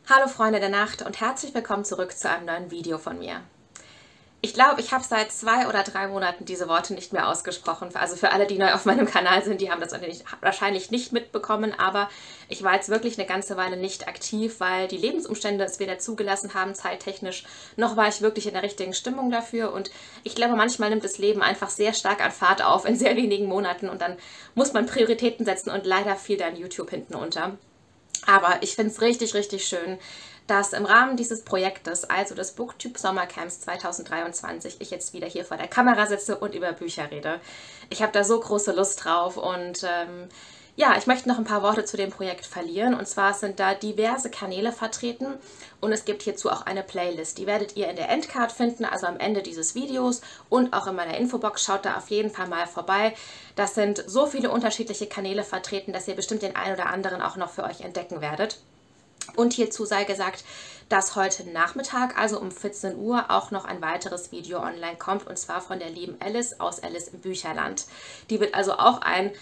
Hallo Freunde der Nacht und herzlich willkommen zurück zu einem neuen Video von mir. Ich glaube, ich habe seit 2 oder 3 Monaten diese Worte nicht mehr ausgesprochen. Also für alle, die neu auf meinem Kanal sind, die haben das wahrscheinlich nicht mitbekommen, aber ich war jetzt wirklich eine ganze Weile nicht aktiv, weil die Lebensumstände es weder zugelassen haben, zeittechnisch, noch war ich wirklich in der richtigen Stimmung dafür. Und ich glaube, manchmal nimmt das Leben einfach sehr stark an Fahrt auf in sehr wenigen Monaten und dann muss man Prioritäten setzen und leider fiel dann YouTube hinten unter. Aber ich finde es richtig, richtig schön, dass im Rahmen dieses Projektes, also des Booktube Sommercamps 2023, ich jetzt wieder hier vor der Kamera sitze und über Bücher rede. Ich habe da so große Lust drauf und ja, ich möchte noch ein paar Worte zu dem Projekt verlieren. Und zwar sind da diverse Kanäle vertreten und es gibt hierzu auch eine Playlist. Die werdet ihr in der Endcard finden, also am Ende dieses Videos und auch in meiner Infobox. Schaut da auf jeden Fall mal vorbei. Das sind so viele unterschiedliche Kanäle vertreten, dass ihr bestimmt den einen oder anderen auch noch für euch entdecken werdet. Und hierzu sei gesagt, dass heute Nachmittag, also um 14 Uhr, auch noch ein weiteres Video online kommt, und zwar von der lieben Alice aus Alice im Bücherland. Die wird also auch ein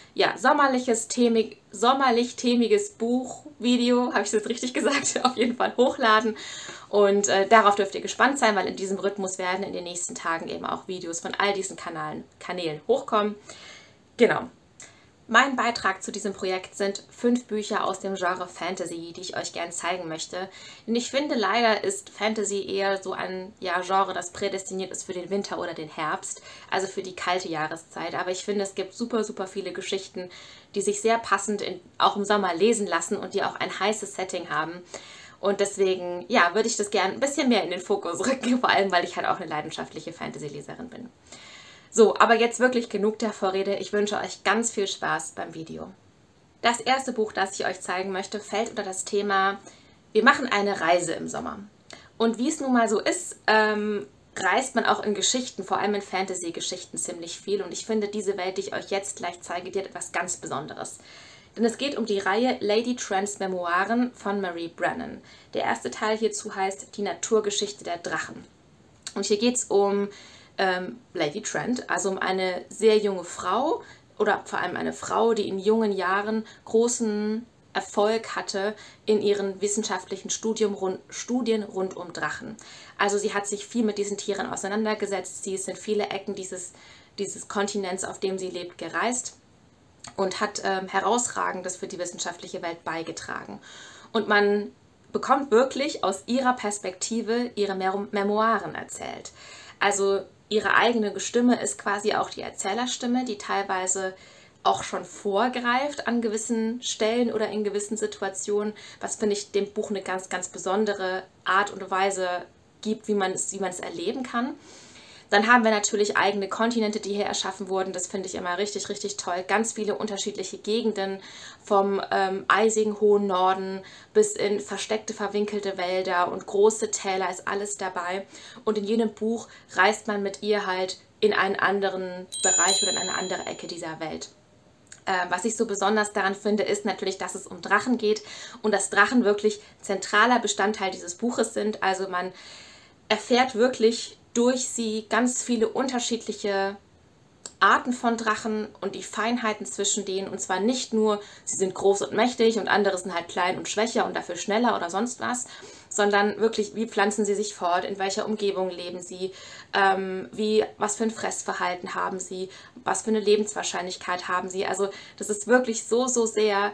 sommerlich-themiges Buchvideo, habe ich das jetzt richtig gesagt, auf jeden Fall hochladen. Und darauf dürft ihr gespannt sein, weil in diesem Rhythmus werden in den nächsten Tagen eben auch Videos von all diesen Kanälen hochkommen. Genau. Mein Beitrag zu diesem Projekt sind 5 Bücher aus dem Genre Fantasy, die ich euch gern zeigen möchte. Denn ich finde, leider ist Fantasy eher so ein Genre, das prädestiniert ist für den Winter oder den Herbst, also für die kalte Jahreszeit. Aber ich finde, es gibt super, super viele Geschichten, die sich sehr passend auch im Sommer lesen lassen und die auch ein heißes Setting haben. Und deswegen, ja, würde ich das gern ein bisschen mehr in den Fokus rücken, vor allem, weil ich halt auch eine leidenschaftliche Fantasy-Leserin bin. So, aber jetzt wirklich genug der Vorrede. Ich wünsche euch ganz viel Spaß beim Video. Das erste Buch, das ich euch zeigen möchte, fällt unter das Thema Wir machen eine Reise im Sommer. Und wie es nun mal so ist, reist man auch in Geschichten, vor allem in Fantasy-Geschichten, ziemlich viel. Und ich finde, diese Welt, die ich euch jetzt gleich zeige, die hat etwas ganz Besonderes. Denn es geht um die Reihe Lady Trents Memoiren von Marie Brennan. Der erste Teil hierzu heißt Die Naturgeschichte der Drachen. Und hier geht es um Lady Trent, also um eine sehr junge Frau oder vor allem eine Frau, die in jungen Jahren großen Erfolg hatte in ihren wissenschaftlichen Studien rund um Drachen. Also sie hat sich viel mit diesen Tieren auseinandergesetzt, sie ist in viele Ecken dieses Kontinents, auf dem sie lebt, gereist und hat Herausragendes für die wissenschaftliche Welt beigetragen. Und man bekommt wirklich aus ihrer Perspektive ihre Memoiren erzählt. Also ihre eigene Stimme ist quasi auch die Erzählerstimme, die teilweise auch schon vorgreift an gewissen Stellen oder in gewissen Situationen, was, finde ich, dem Buch eine ganz, ganz besondere Art und Weise gibt, wie man es erleben kann. Dann haben wir natürlich eigene Kontinente, die hier erschaffen wurden. Das finde ich immer richtig, richtig toll. Ganz viele unterschiedliche Gegenden, vom eisigen hohen Norden bis in versteckte, verwinkelte Wälder und große Täler ist alles dabei. Und in jedem Buch reist man mit ihr halt in einen anderen Bereich oder in eine andere Ecke dieser Welt. Was ich so besonders daran finde, ist natürlich, dass es um Drachen geht und dass Drachen wirklich zentraler Bestandteil dieses Buches sind. Also man erfährt wirklich durch sie ganz viele unterschiedliche Arten von Drachen und die Feinheiten zwischen denen. Und zwar nicht nur, sie sind groß und mächtig und andere sind halt klein und schwächer und dafür schneller oder sonst was, sondern wirklich, wie pflanzen sie sich fort, in welcher Umgebung leben sie, was für ein Fressverhalten haben sie, was für eine Lebenswahrscheinlichkeit haben sie. Also das ist wirklich so, so sehr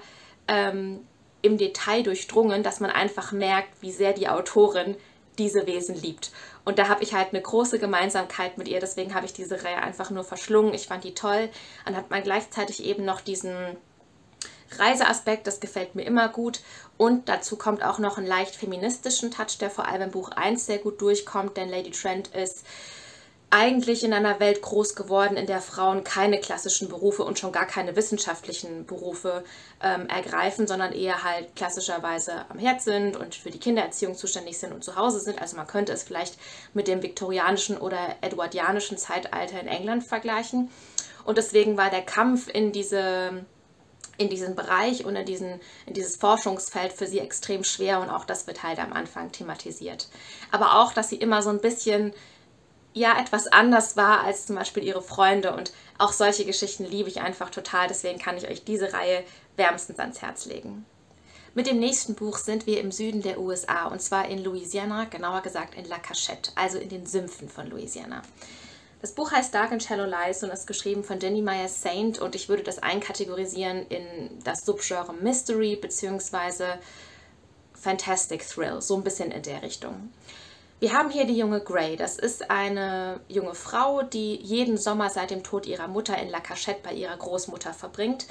im Detail durchdrungen, dass man einfach merkt, wie sehr die Autorin diese Wesen liebt. Und da habe ich halt eine große Gemeinsamkeit mit ihr, deswegen habe ich diese Reihe einfach nur verschlungen. Ich fand die toll. Dann hat man gleichzeitig eben noch diesen Reiseaspekt, das gefällt mir immer gut. Und dazu kommt auch noch ein leicht feministischen Touch, der vor allem im Buch 1 sehr gut durchkommt, denn Lady Trent ist eigentlich in einer Welt groß geworden, in der Frauen keine klassischen Berufe und schon gar keine wissenschaftlichen Berufe ergreifen, sondern eher halt klassischerweise am Herd sind und für die Kindererziehung zuständig sind und zu Hause sind. Also man könnte es vielleicht mit dem viktorianischen oder edwardianischen Zeitalter in England vergleichen. Und deswegen war der Kampf in diesen Bereich und in dieses Forschungsfeld für sie extrem schwer und auch das wird halt am Anfang thematisiert. Aber auch, dass sie immer so ein bisschen etwas anders war als zum Beispiel ihre Freunde und auch solche Geschichten liebe ich einfach total, deswegen kann ich euch diese Reihe wärmstens ans Herz legen. Mit dem nächsten Buch sind wir im Süden der USA, und zwar in Louisiana, genauer gesagt in La Cachette, also in den Sümpfen von Louisiana. Das Buch heißt Dark and Shallow Lies und ist geschrieben von Ginny Meyer Saint, und ich würde das einkategorisieren in das Subgenre Mystery bzw. Fantastic Thrill, so ein bisschen in der Richtung. Wir haben hier die junge Gray. Das ist eine junge Frau, die jeden Sommer seit dem Tod ihrer Mutter in La Cachette bei ihrer Großmutter verbringt,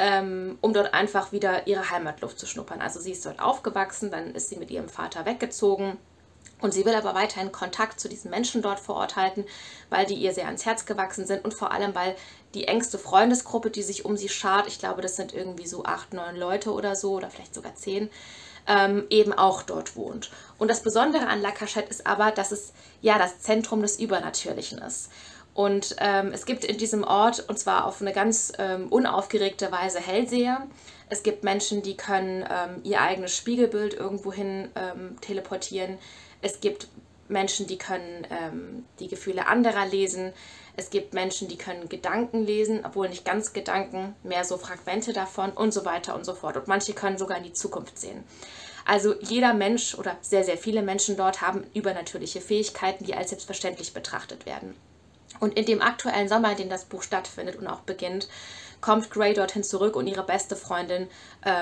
um dort einfach wieder ihre Heimatluft zu schnuppern. Also sie ist dort aufgewachsen, dann ist sie mit ihrem Vater weggezogen. Und sie will aber weiterhin Kontakt zu diesen Menschen dort vor Ort halten, weil die ihr sehr ans Herz gewachsen sind und vor allem, weil die engste Freundesgruppe, die sich um sie schart, ich glaube, das sind irgendwie so 8, 9 Leute oder so, oder vielleicht sogar 10, eben auch dort wohnt. Und das Besondere an La Cachette ist aber, dass es ja das Zentrum des Übernatürlichen ist. Und es gibt in diesem Ort, und zwar auf eine ganz unaufgeregte Weise, Hellseher. Es gibt Menschen, die können ihr eigenes Spiegelbild irgendwohin teleportieren. Es gibt Menschen, die können die Gefühle anderer lesen. Es gibt Menschen, die können Gedanken lesen, obwohl nicht ganz Gedanken, mehr so Fragmente davon und so weiter und so fort. Und manche können sogar in die Zukunft sehen. Also jeder Mensch oder sehr, sehr viele Menschen dort haben übernatürliche Fähigkeiten, die als selbstverständlich betrachtet werden. Und in dem aktuellen Sommer, in dem das Buch stattfindet und auch beginnt, kommt Gray dorthin zurück und ihre beste Freundin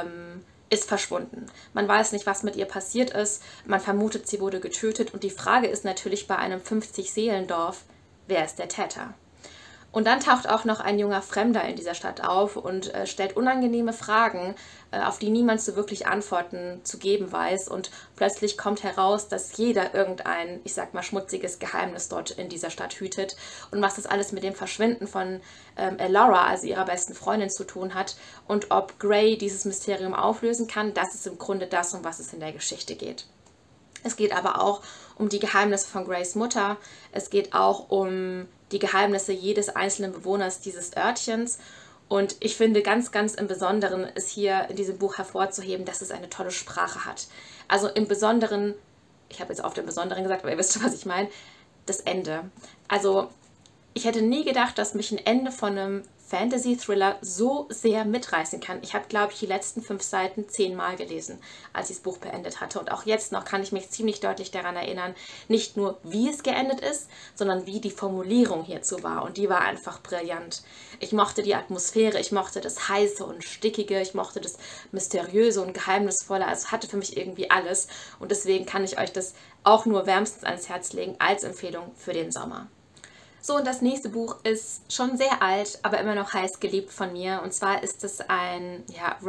ist verschwunden. Man weiß nicht, was mit ihr passiert ist. Man vermutet, sie wurde getötet. Und die Frage ist natürlich bei einem 50-Seelendorf, wer ist der Täter? Und dann taucht auch noch ein junger Fremder in dieser Stadt auf und stellt unangenehme Fragen, auf die niemand so wirklich Antworten zu geben weiß. Und plötzlich kommt heraus, dass jeder irgendein, ich sag mal, schmutziges Geheimnis dort in dieser Stadt hütet. Und was das alles mit dem Verschwinden von Elora, also ihrer besten Freundin, zu tun hat. Und ob Gray dieses Mysterium auflösen kann, das ist im Grunde das, um was es in der Geschichte geht. Es geht aber auch um die Geheimnisse von Grays Mutter. Es geht auch um die Geheimnisse jedes einzelnen Bewohners dieses Örtchens. Und ich finde ganz, ganz im Besonderen ist hier in diesem Buch hervorzuheben, dass es eine tolle Sprache hat. Also im Besonderen, ich habe jetzt oft im Besonderen gesagt, aber ihr wisst schon, was ich meine, das Ende. Also ich hätte nie gedacht, dass mich ein Ende von einem Fantasy-Thriller so sehr mitreißen kann. Ich habe, glaube ich, die letzten 5 Seiten 10-mal gelesen, als ich das Buch beendet hatte. Und auch jetzt noch kann ich mich ziemlich deutlich daran erinnern, nicht nur, wie es geendet ist, sondern wie die Formulierung hierzu war. Und die war einfach brillant. Ich mochte die Atmosphäre, ich mochte das Heiße und Stickige, ich mochte das Mysteriöse und Geheimnisvolle. Also hatte für mich irgendwie alles. Und deswegen kann ich euch das auch nur wärmstens ans Herz legen als Empfehlung für den Sommer. So, und das nächste Buch ist schon sehr alt, aber immer noch heiß geliebt von mir. Und zwar ist es ein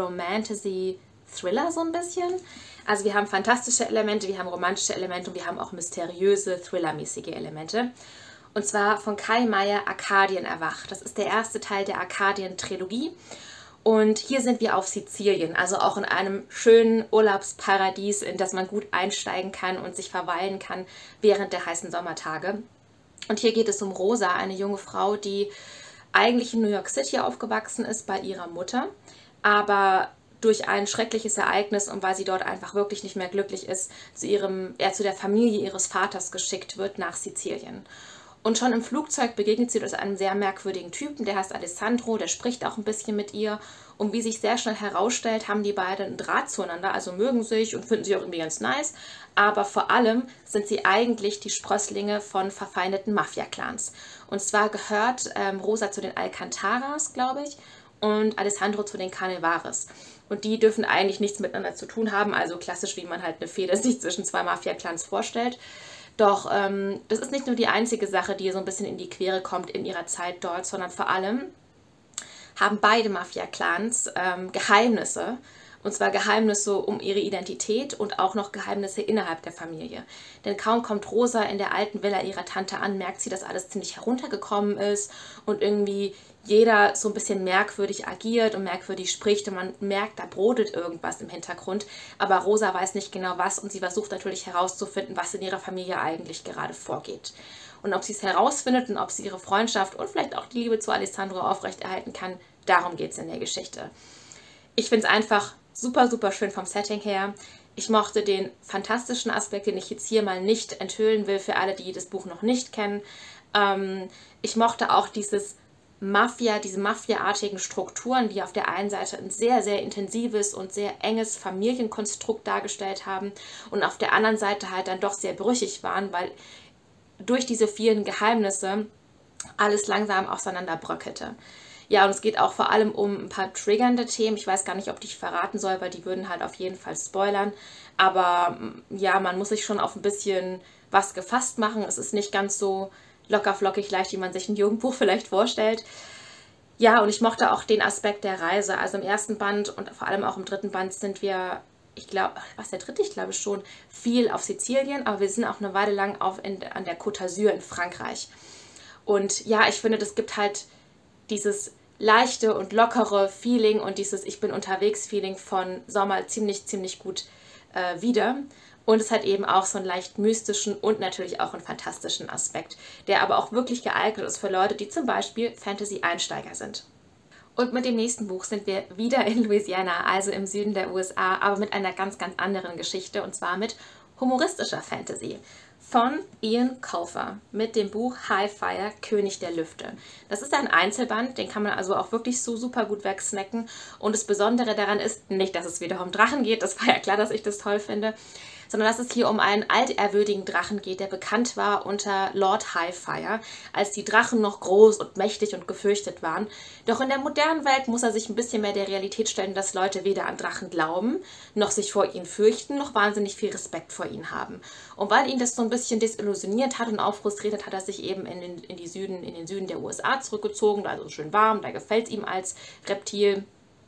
Romantasy-Thriller so ein bisschen. Also wir haben fantastische Elemente, wir haben romantische Elemente und wir haben auch mysteriöse, thrillermäßige Elemente. Und zwar von Kai Meier, Arkadien erwacht. Das ist der erste Teil der Arkadien-Trilogie. Und hier sind wir auf Sizilien, also auch in einem schönen Urlaubsparadies, in das man gut einsteigen kann und sich verweilen kann während der heißen Sommertage. Und hier geht es um Rosa, eine junge Frau, die eigentlich in New York City aufgewachsen ist bei ihrer Mutter, aber durch ein schreckliches Ereignis und weil sie dort einfach wirklich nicht mehr glücklich ist, zu der Familie ihres Vaters geschickt wird nach Sizilien. Und schon im Flugzeug begegnet sie einem sehr merkwürdigen Typen, der heißt Alessandro, der spricht auch ein bisschen mit ihr. Und wie sich sehr schnell herausstellt, haben die beiden einen Draht zueinander, also mögen sich und finden sich auch irgendwie ganz nice. Aber vor allem sind sie eigentlich die Sprösslinge von verfeindeten Mafia-Clans. Und zwar gehört Rosa zu den Alcantaras, glaube ich, und Alessandro zu den Canevares. Und die dürfen eigentlich nichts miteinander zu tun haben, also klassisch, wie man halt eine Fehde sich zwischen 2 Mafia-Clans vorstellt. Doch das ist nicht nur die einzige Sache, die ihr so ein bisschen in die Quere kommt in ihrer Zeit dort, sondern vor allem haben beide Mafia-Clans Geheimnisse. Und zwar Geheimnisse um ihre Identität und auch noch Geheimnisse innerhalb der Familie. Denn kaum kommt Rosa in der alten Villa ihrer Tante an, merkt sie, dass alles ziemlich heruntergekommen ist und irgendwie jeder so ein bisschen merkwürdig agiert und merkwürdig spricht und man merkt, da brodelt irgendwas im Hintergrund. Aber Rosa weiß nicht genau was und sie versucht natürlich herauszufinden, was in ihrer Familie eigentlich gerade vorgeht. Und ob sie es herausfindet und ob sie ihre Freundschaft und vielleicht auch die Liebe zu Alessandro aufrechterhalten kann, darum geht es in der Geschichte. Ich finde es einfach super, super schön vom Setting her. Ich mochte den fantastischen Aspekt, den ich jetzt hier mal nicht enthüllen will für alle, die das Buch noch nicht kennen. Ich mochte auch dieses Mafia, diese mafiaartigen Strukturen, die auf der einen Seite ein sehr, sehr intensives und sehr enges Familienkonstrukt dargestellt haben und auf der anderen Seite halt dann doch sehr brüchig waren, weil durch diese vielen Geheimnisse alles langsam auseinanderbröckelte. Ja, und es geht auch vor allem um ein paar triggernde Themen. Ich weiß gar nicht, ob die ich verraten soll, weil die würden halt auf jeden Fall spoilern. Aber ja, man muss sich schon auf ein bisschen was gefasst machen. Es ist nicht ganz so locker flockig leicht, wie man sich ein Jugendbuch vielleicht vorstellt. Ja, und ich mochte auch den Aspekt der Reise. Also im ersten Band und vor allem auch im dritten Band sind wir, ich glaube, was der dritte, ich glaube schon, viel auf Sizilien, aber wir sind auch eine Weile lang an der Côte d'Azur in Frankreich. Und ja, ich finde, das gibt halt dieses leichte und lockere Feeling und dieses Ich bin unterwegs Feeling von Sommer ziemlich, ziemlich gut wieder. Und es hat eben auch so einen leicht mystischen und natürlich auch einen fantastischen Aspekt, der aber auch wirklich geeignet ist für Leute, die zum Beispiel Fantasy-Einsteiger sind. Und mit dem nächsten Buch sind wir wieder in Louisiana, also im Süden der USA, aber mit einer ganz, ganz anderen Geschichte, und zwar mit humoristischer Fantasy. Von Ian Colfer mit dem Buch Highfire, König der Lüfte. Das ist ein Einzelband, den kann man also auch wirklich so super gut wegsnacken. Und das Besondere daran ist nicht, dass es wieder um Drachen geht, das war ja klar, dass ich das toll finde, sondern dass es hier um einen altehrwürdigen Drachen geht, der bekannt war unter Lord Highfire, als die Drachen noch groß und mächtig und gefürchtet waren. Doch in der modernen Welt muss er sich ein bisschen mehr der Realität stellen, dass Leute weder an Drachen glauben, noch sich vor ihnen fürchten, noch wahnsinnig viel Respekt vor ihnen haben. Und weil ihn das so ein bisschen desillusioniert hat und aufrustriert hat er sich eben in den Süden der USA zurückgezogen, also schön warm, da gefällt es ihm als Reptil.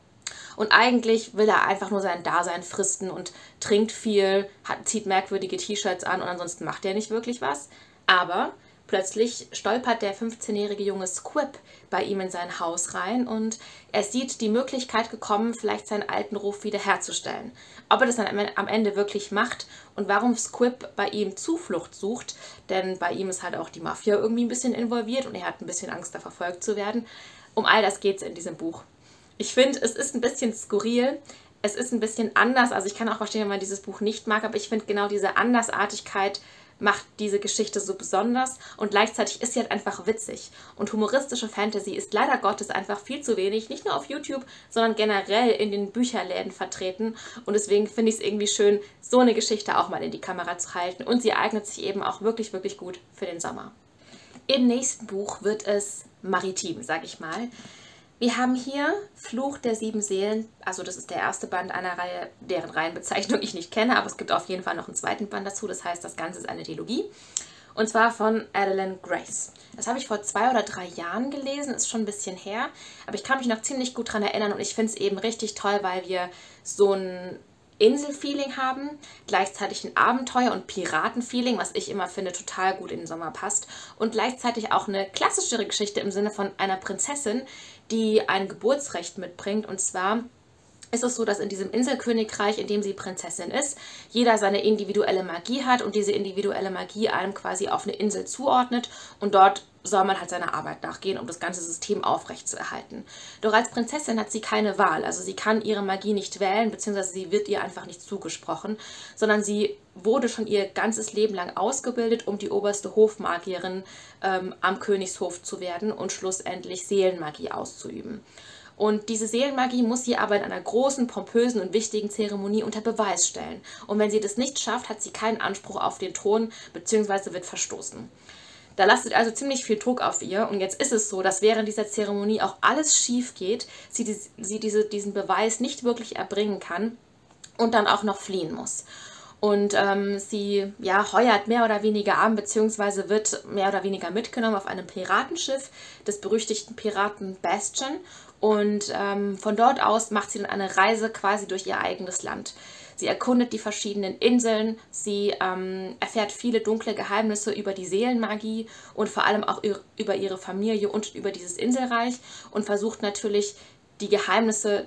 Und eigentlich will er einfach nur sein Dasein fristen und trinkt viel, zieht merkwürdige T-Shirts an und ansonsten macht er nicht wirklich was. Aber plötzlich stolpert der 15-jährige junge Squib bei ihm in sein Haus rein und er sieht die Möglichkeit gekommen, vielleicht seinen alten Ruf wiederherzustellen. Ob er das dann am Ende wirklich macht und warum Squib bei ihm Zuflucht sucht, denn bei ihm ist halt auch die Mafia irgendwie ein bisschen involviert und er hat ein bisschen Angst, da verfolgt zu werden. Um all das geht es in diesem Buch. Ich finde, es ist ein bisschen skurril, es ist ein bisschen anders, also ich kann auch verstehen, wenn man dieses Buch nicht mag, aber ich finde genau diese Andersartigkeit macht diese Geschichte so besonders und gleichzeitig ist sie halt einfach witzig. Und humoristische Fantasy ist leider Gottes einfach viel zu wenig, nicht nur auf YouTube, sondern generell in den Bücherläden vertreten. Und deswegen finde ich es irgendwie schön, so eine Geschichte auch mal in die Kamera zu halten. Und sie eignet sich eben auch wirklich, wirklich gut für den Sommer. Im nächsten Buch wird es maritim, sag ich mal. Wir haben hier Fluch der 7 Seelen, also das ist der erste Band einer Reihe, deren Reihenbezeichnung ich nicht kenne, aber es gibt auf jeden Fall noch einen zweiten Band dazu, das heißt, das Ganze ist eine Trilogie. Und zwar von Adeline Grace. Das habe ich vor 2 oder 3 Jahren gelesen, ist schon ein bisschen her, aber ich kann mich noch ziemlich gut daran erinnern und ich finde es eben richtig toll, weil wir so ein Inselfeeling haben, gleichzeitig ein Abenteuer- und Piratenfeeling, was ich immer finde total gut in den Sommer passt und gleichzeitig auch eine klassischere Geschichte im Sinne von einer Prinzessin, die ein Geburtsrecht mitbringt. Und zwar ist es so, dass in diesem Inselkönigreich, in dem sie Prinzessin ist, jeder seine individuelle Magie hat und diese individuelle Magie einem quasi auf eine Insel zuordnet und dort soll man halt seiner Arbeit nachgehen, um das ganze System aufrechtzuerhalten. Doch als Prinzessin hat sie keine Wahl, also sie kann ihre Magie nicht wählen, beziehungsweise sie wird ihr einfach nicht zugesprochen, sondern sie wurde schon ihr ganzes Leben lang ausgebildet, um die oberste Hofmagierin am Königshof zu werden und schlussendlich Seelenmagie auszuüben. Und diese Seelenmagie muss sie aber in einer großen, pompösen und wichtigen Zeremonie unter Beweis stellen. Und wenn sie das nicht schafft, hat sie keinen Anspruch auf den Thron bzw. wird verstoßen. Da lastet also ziemlich viel Druck auf ihr. Und jetzt ist es so, dass während dieser Zeremonie auch alles schief geht, sie diesen Beweis nicht wirklich erbringen kann und dann auch noch fliehen muss. Und sie heuert mehr oder weniger an, beziehungsweise wird mehr oder weniger mitgenommen auf einem Piratenschiff des berüchtigten Piraten Bastian. Und von dort aus macht sie dann eine Reise quasi durch ihr eigenes Land. Sie erkundet die verschiedenen Inseln, sie erfährt viele dunkle Geheimnisse über die Seelenmagie und vor allem auch über ihre Familie und über dieses Inselreich und versucht natürlich die Geheimnisse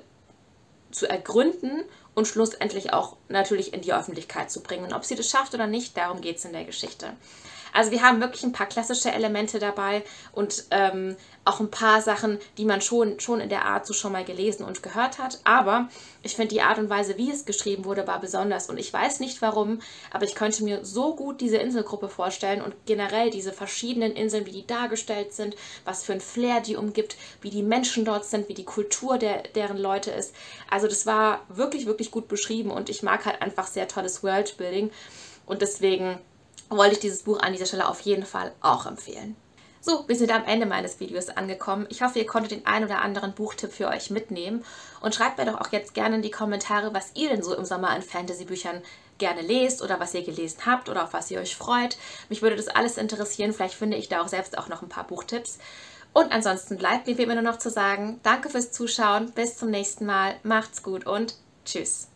zu ergründen und schlussendlich auch natürlich in die Öffentlichkeit zu bringen. Und ob sie das schafft oder nicht, darum geht es in der Geschichte. Also wir haben wirklich ein paar klassische Elemente dabei und auch ein paar Sachen, die man schon in der Art so schon mal gelesen und gehört hat. Aber ich finde die Art und Weise, wie es geschrieben wurde, war besonders. Und ich weiß nicht warum, aber ich könnte mir so gut diese Inselgruppe vorstellen und generell diese verschiedenen Inseln, wie die dargestellt sind, was für ein Flair die umgibt, wie die Menschen dort sind, wie die Kultur deren Leute ist. Also das war wirklich, wirklich gut beschrieben und ich mag halt einfach sehr tolles Worldbuilding. Und deswegen wollte ich dieses Buch an dieser Stelle auf jeden Fall auch empfehlen. So, wir sind am Ende meines Videos angekommen. Ich hoffe, ihr konntet den einen oder anderen Buchtipp für euch mitnehmen. Und schreibt mir doch auch jetzt gerne in die Kommentare, was ihr denn so im Sommer an Fantasy-Büchern gerne lest oder was ihr gelesen habt oder auf was ihr euch freut. Mich würde das alles interessieren. Vielleicht finde ich da auch selbst auch noch ein paar Buchtipps. Und ansonsten bleibt mir wie immer nur noch zu sagen, danke fürs Zuschauen, bis zum nächsten Mal, macht's gut und tschüss.